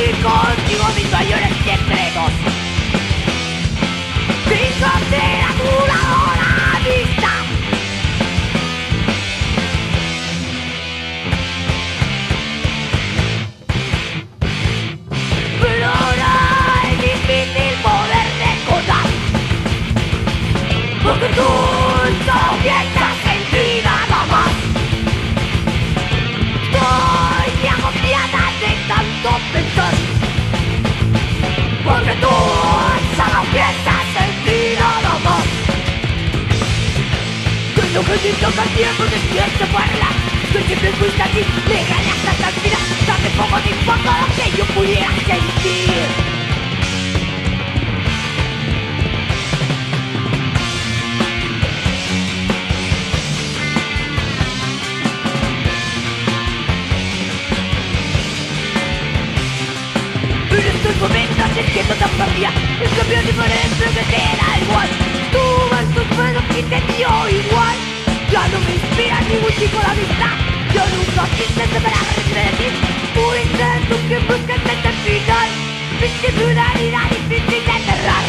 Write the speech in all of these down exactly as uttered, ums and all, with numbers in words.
compartir contigo mis mayores secretos. Fíjate la duradora vista. Pero ahora es difícil poder recordar, porque tú solo piensas en ti nada más. Estoy agobiada de tanto pensar, porque tú solo piensas en ti nada más. Creo que te toca el tiempo de cierta parla, que siempre fuiste aquí, legal hasta tan vida. Dame poco de importa lo que yo pudiera sentir. En estos momentos siento tan perdida, el cambio diferente que te da igual. Tú en tus manos y te dio igual. Ya no me inspira ningún tipo de amistad. Yo nunca quise separarme de ti. Un intento que busca desde el final. Mi singularidad difícil de enterrar.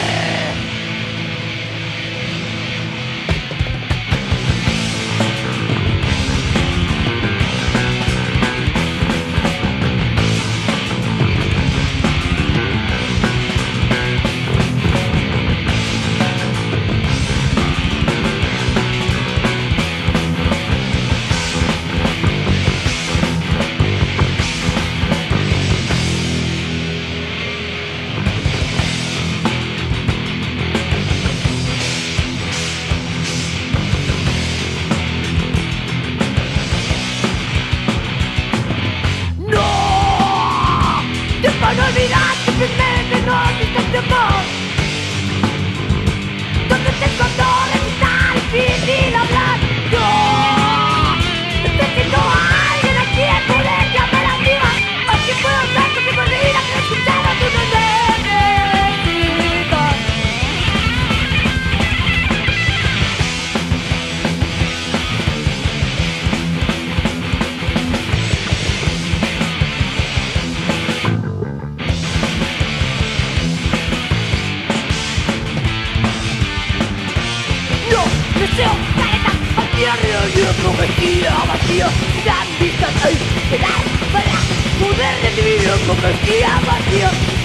No olvidar simplemente no existe amor. Donde te encontró resulta difícil hablar. No necesito a alguien a quien poder llamar amiga, a quien puedo hablar con mi vida, que escuchar a tu necesitas. Deseo careta, vacía, realidad prometida, vacía. Las vistas ahí, quedar para poder recibir lo que vacía, vacía.